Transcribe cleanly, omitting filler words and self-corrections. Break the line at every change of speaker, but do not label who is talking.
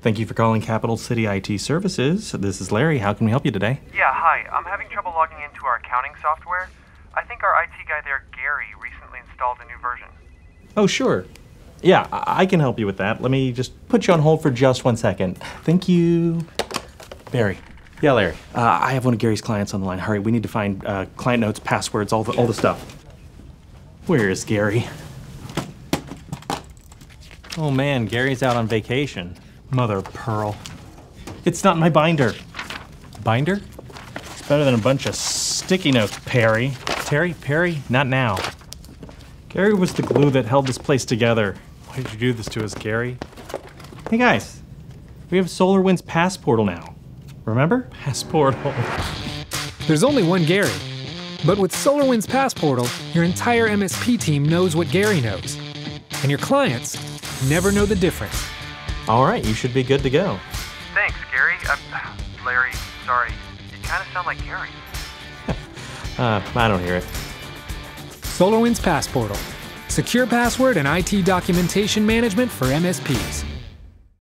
Thank you for calling Capital City IT Services. This is Larry. How can we help you today?
Yeah, hi. I'm having trouble logging into our accounting software. I think our IT guy there, Gary, recently installed a new version.
Oh, sure. Yeah, I can help you with that. Let me just put you on hold for just 1 second. Thank you. Barry. Yeah, Larry. I have one of Gary's clients on the line. Hurry, we need to find client notes, passwords, all the stuff. Where is Gary? Oh man, Gary's out on vacation. Mother of pearl. It's not in my binder. Binder? It's better than a bunch of sticky notes, Perry. Perry, not now. Gary was the glue that held this place together. Why did you do this to us, Gary? Hey guys, we have SolarWinds Passportal now. Remember? Passportal.
There's only one Gary. But with SolarWinds Passportal, your entire MSP team knows what Gary knows. And your clients never know the difference.
All right, you should be good to go.
Thanks, Gary. Larry, sorry. You kind of sound like Gary.
I don't hear it.
SolarWinds Passportal. Secure password and IT documentation management for MSPs.